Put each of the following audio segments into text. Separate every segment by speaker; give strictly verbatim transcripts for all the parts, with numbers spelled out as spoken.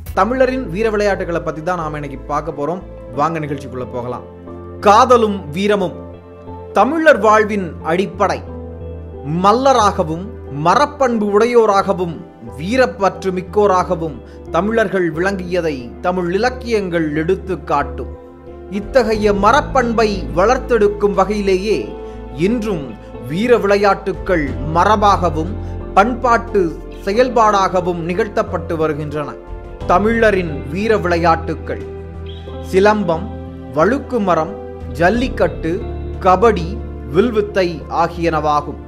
Speaker 1: தமிழரின் வீர விளையாட்டுகளை பத்தி தான் நாம இன்னைக்கு பார்க்க போறோம். வாங்க நிகழ்ச்சிக்குள்ள போகலாம். காதலும் வீரமும் தமிழர் வாழ்வின் அடிப்படை. மல்லராகவும் மரப்பண்பு உடையோராகவும் வீரப்பற்று மிக்கோராகவும் தமிழர்கள் விளங்கியதை தமிழ் இலக்கியங்கள் எடுத்து காட்டும். இத்தகைய மரப்பண்பை வளர்த்தெடுக்கும் வகையிலேயே இன்றும் வீர விளையாட்டுக்கள் மரபாகவும் பண்பாட்டு செயல்பாடாகவும் நிகழ்த்தப்பட்டு வருகின்றன. தமிழரின் வீர விளையாட்டுக்கள் சிலம்பம், வழுக்கு மரம், ஜல்லிக்கட்டு, கபடி, வில்வித்தை ஆகியனவாகும்.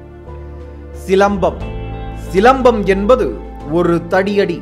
Speaker 1: சிலம்பம் சிலம்பம் என்பது ஒரு தடியடி.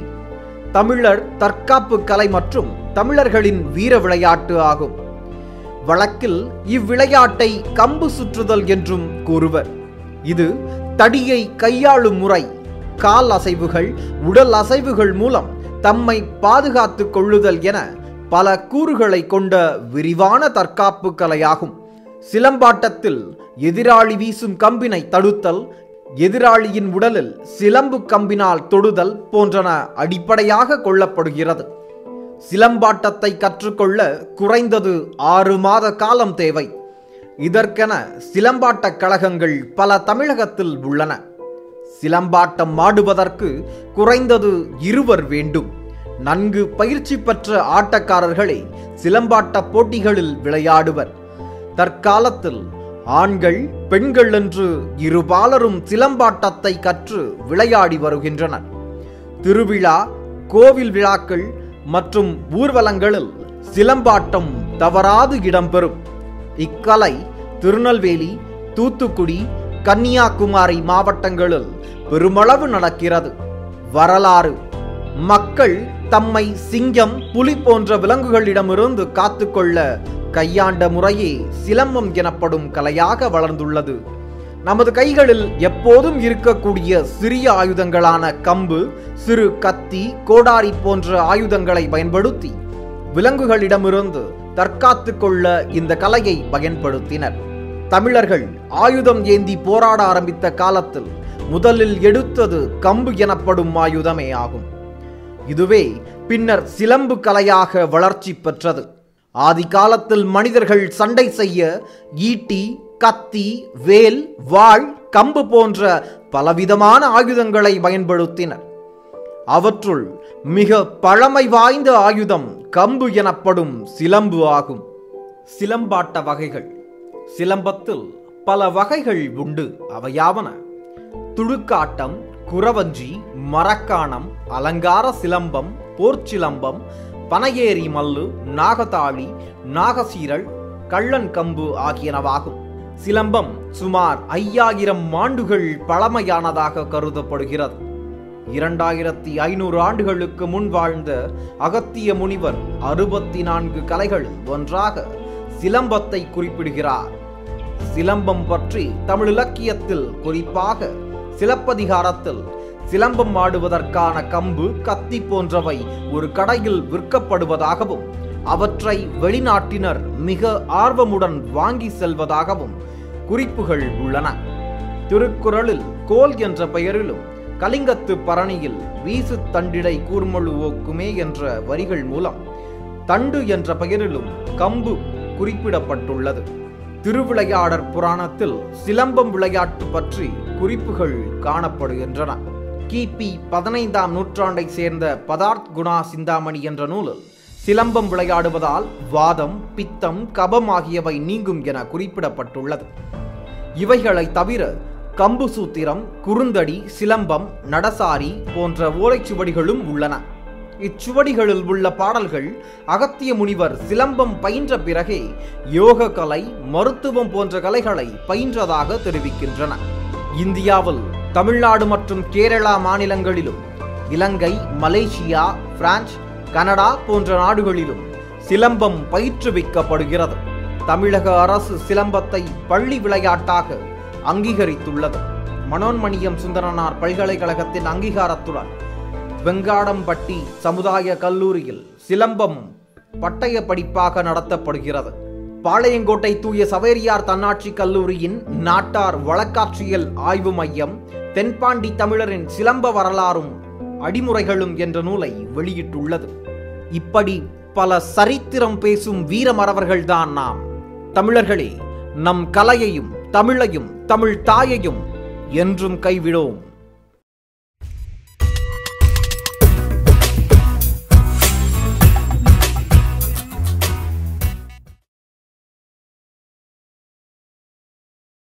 Speaker 1: தமிழர் தற்காப்பு கலை மற்றும் தமிழர்களின் வீர விளையாட்டு ஆகும். வழக்கில் இவ்விளையாட்டை கம்பு சுற்றுதல் என்றும் கூறுவர். இது தடியை கையாளும் முறை, கால் அசைவுகள், உடல் அசைவுகள் மூலம் தம்மை பாதுகாத்துக் கொள்ளுதல் என பல கூறுகளை கொண்ட விரிவான தற்காப்பு கலையாகும். சிலம்பாட்டத்தில் எதிராளி வீசும் கம்பினை தடுத்தல், எதிராளியின் உடலில் சிலம்பு கம்பினால் தொடுதல் போன்றன அடிப்படையாக கொள்ளப்படுகிறது. சிலம்பாட்டத்தை கற்றுக்கொள்ள குறைந்தது ஆறு மாத காலம் தேவை. இதற்கென சிலம்பாட்டக் கழகங்கள் பல தமிழகத்தில் உள்ளன. சிலம்பாட்டம் ஆடுவதற்கு குறைந்தது இருவர் வேண்டும். நன்கு பயிற்சி பெற்ற ஆட்டக்காரர்களே சிலம்பாட்ட போட்டிகளில் விளையாடுவர். தற்காலத்தில் ஆண்கள் பெண்கள் என்று இருபாலரும் சிலம்பாட்டத்தை கற்று விளையாடி வருகின்றனர். திருவிழா, கோவில் விழாக்கள் மற்றும் ஊர்வலங்களில் சிலம்பாட்டம் தவறாது இடம்பெறும். இக்கலை திருநெல்வேலி, தூத்துக்குடி, கன்னியாகுமரி மாவட்டங்களில் பெருமளவு நடக்கிறது. வரலாறு: மக்கள் தம்மை சிங்கம், புலி போன்ற விலங்குகளிடமிருந்து காத்துக்கொள்ள கையாண்ட முறையே சிலம்பம் எனப்படும் கலையாக வளர்ந்துள்ளது. நமது கைகளில் எப்போதும் இருக்கக்கூடிய சிறிய ஆயுதங்களான கம்பு, சிறு கத்தி, கோடாரி போன்ற ஆயுதங்களை பயன்படுத்தி விலங்குகளிடமிருந்து தற்காத்து கொள்ள இந்த கலையை பயன்படுத்தினர். தமிழர்கள் ஆயுதம் ஏந்தி போராட ஆரம்பித்த காலத்தில் முதலில் எடுத்தது கம்பு எனப்படும் ஆயுதமே ஆகும். இதுவே பின்னர் சிலம்பு கலையாக வளர்ச்சி பெற்றது. ஆதி காலத்தில் மனிதர்கள் சண்டை செய்ய ஈட்டி, கத்தி, வேல், வாள், கம்பு போன்ற பலவிதமான ஆயுதங்களை பயன்படுத்தினர். அவற்றுள் மிக பழமை வாய்ந்த ஆயுதம் கம்பு எனப்படும் சிலம்பு ஆகும். சிலம்பாட்ட வகைகள். சிலம்பத்தில் பல வகைகள் உண்டு. அவையாவன: துடுக்காட்டம், குறவஞ்சி, மரக்காணம், அலங்கார சிலம்பம், போர்ச்சிலம்பம், பனையேறி மல்லு, நாகதாளி, நாகசீரல், கள்ளன் கம்பு ஆகியனவாகும். சிலம்பம் சுமார் ஐயாயிரம் ஆண்டுகள் பழமையானதாக கருதப்படுகிறது. இரண்டாயிரத்தி ஐநூறு ஆண்டுகளுக்கு முன் வாழ்ந்த அகத்திய முனிவர் அறுபத்தி நான்கு கலைகள் ஒன்றாக சிலம்பத்தை குறிப்பிடுகிறார். சிலம்பம் பற்றி தமிழ் இலக்கியத்தில், குறிப்பாக சிலப்பதிகாரத்தில், சிலம்பம் ஆடுவதற்கான கம்பு, கத்தி போன்றவை ஒரு கடையில் விற்கப்படுவதாகவும் அவற்றை வெளிநாட்டினர் மிக ஆர்வமுடன் வாங்கி செல்வதாகவும் குறிப்புகள் உள்ளன. திருக்குறளில் கோல் என்ற பெயரிலும், கலிங்கத்து பரணியில் வீசு தண்டிடை கூர்மழு ஓக்குமே என்ற வரிகள் மூலம் தண்டு என்ற பெயரிலும் கம்பு குறிப்பிடப்பட்டுள்ளது. திருவிளையாடற் புராணத்தில் சிலம்பம் விளையாட்டு பற்றி குறிப்புகள் காணப்படுகின்றன. கிபி பதினைந்தாம் நூற்றாண்டை சேர்ந்த பதார்த் குணா சிந்தாமணி என்ற நூலில் சிலம்பம் விளையாடுவதால் வாதம், பித்தம், கபம் ஆகியவை நீங்கும் என குறிப்பிடப்பட்டுள்ளது. இவைகளை தவிர கம்பு சூத்திரம், குறுந்தடி, சிலம்பம், நடசாரி போன்ற ஓலைச்சுவடிகளும் உள்ளன. இச்சுவடிகளில் உள்ள பாடல்கள் அகத்திய முனிவர் சிலம்பம் பயின்ற பிறகே யோக கலை, மருத்துவம் போன்ற கலைகளை பயின்றதாக தெரிவிக்கின்றன. இந்தியாவில் தமிழ்நாடு மற்றும் கேரளா மாநிலங்களிலும், இலங்கை, மலேசியா, பிரான்ஸ், கனடா போன்ற நாடுகளிலும் சிலம்பம் பயிற்றுவிக்கப்படுகிறது. தமிழக அரசு சிலம்பத்தை பள்ளி விளையாட்டாக அங்கீகரித்துள்ளது. மனோன்மணியம் சுந்தரனார் பல்கலைக்கழகத்தின் அங்கீகாரத்துடன் வெங்காடம்பட்டி சமுதாய கல்லூரியில் சிலம்பம் பட்டய படிப்பாக நடத்தப்படுகிறது. பாளையங்கோட்டை தூய சவேரியார் தன்னாட்சி கல்லூரியின் நாட்டார் வழக்காட்சியல் ஆய்வு மையம் தென்பாண்டி தமிழரின் சிலம்ப வரலாறும் அடிமுறைகளும் என்ற நூலை வெளியிட்டுள்ளது. இப்படி பல சரித்திரம் பேசும் வீரமறவர்கள்தான் நாம். தமிழர்களே, நம் கலையையும் தமிழையும் தமிழ் தாயையும் என்றும் கைவிடோம்.